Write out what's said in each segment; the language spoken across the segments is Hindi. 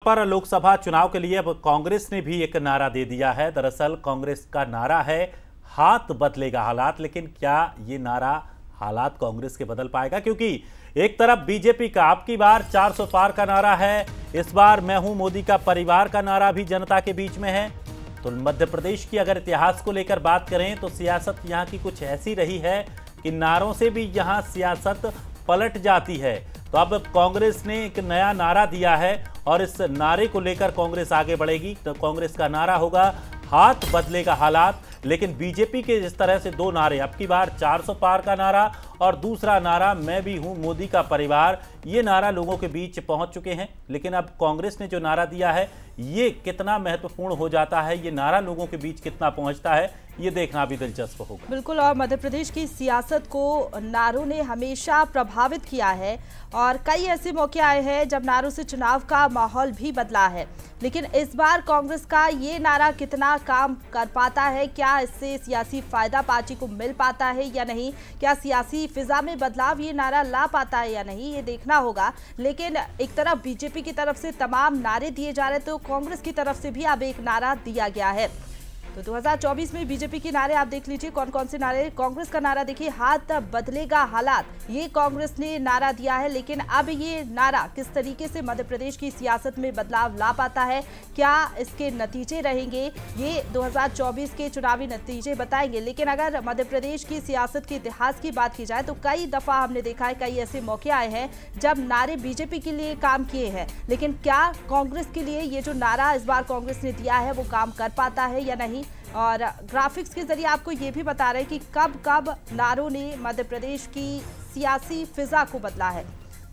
पर लोकसभा चुनाव के लिए अब कांग्रेस ने भी एक नारा दे दिया है। दरअसल कांग्रेस का नारा है हाथ बदलेगा हालात, लेकिन क्या ये नारा हालात कांग्रेस के बदल पाएगा? क्योंकि एक तरफ बीजेपी का अब की बार 400 पार का नारा है, इस बार मैं हूं मोदी का परिवार का नारा भी जनता के बीच में है। तो मध्य प्रदेश की अगर इतिहास को लेकर बात करें तो सियासत यहां की कुछ ऐसी रही है कि नारों से भी यहां सियासत पलट जाती है। तो अब कांग्रेस ने एक नया नारा दिया है और इस नारे को लेकर कांग्रेस आगे बढ़ेगी। तो कांग्रेस का नारा होगा हाथ बदलेगा हालात, लेकिन बीजेपी के जिस तरह से दो नारे, अब की बार 400 पार का नारा और दूसरा नारा मैं भी हूं मोदी का परिवार, ये नारा लोगों के बीच पहुंच चुके हैं। लेकिन अब कांग्रेस ने जो नारा दिया है ये कितना महत्वपूर्ण हो जाता है, ये नारा लोगों के बीच कितना पहुंचता है, ये देखना भी दिलचस्प होगा। बिल्कुल, और मध्य प्रदेश की सियासत को नारों ने हमेशा प्रभावित किया है और कई ऐसे मौके आए हैं जब नारों से चुनाव का माहौल भी बदला है। लेकिन इस बार कांग्रेस का ये नारा कितना काम कर पाता है, क्या इससे सियासी फायदा पार्टी को मिल पाता है या नहीं, क्या सियासी फिजा में बदलाव ये नारा ला पाता है या नहीं, ये देखना होगा। लेकिन एक तरफ बीजेपी की तरफ से तमाम नारे दिए जा रहे, तो कांग्रेस की तरफ से भी अब एक नारा दिया गया है। तो 2024 में बीजेपी के नारे आप देख लीजिए कौन कौन से नारे। कांग्रेस का नारा देखिए, हाथ बदलेगा हालात, ये कांग्रेस ने नारा दिया है। लेकिन अब ये नारा किस तरीके से मध्य प्रदेश की सियासत में बदलाव ला पाता है, क्या इसके नतीजे रहेंगे, ये 2024 के चुनावी नतीजे बताएंगे। लेकिन अगर मध्य प्रदेश की सियासत के इतिहास की बात की जाए तो कई दफा हमने देखा है, कई ऐसे मौके आए हैं जब नारे बीजेपी के लिए काम किए हैं, लेकिन क्या कांग्रेस के लिए ये जो नारा इस बार कांग्रेस ने दिया है वो काम कर पाता है या नहीं। और ग्राफिक्स के जरिए आपको ये भी बता रहे हैं कि कब कब नारों ने मध्य प्रदेश की सियासी फिजा को बदला है।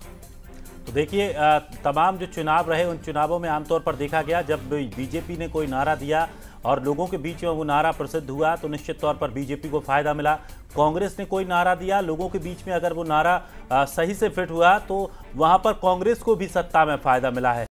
तो देखिए, तमाम जो चुनाव रहे उन चुनावों में आमतौर पर देखा गया जब बीजेपी ने कोई नारा दिया और लोगों के बीच में वो नारा प्रसिद्ध हुआ तो निश्चित तौर पर बीजेपी को फायदा मिला। कांग्रेस ने कोई नारा दिया, लोगों के बीच में अगर वो नारा सही से फिट हुआ तो वहां पर कांग्रेस को भी सत्ता में फायदा मिला है।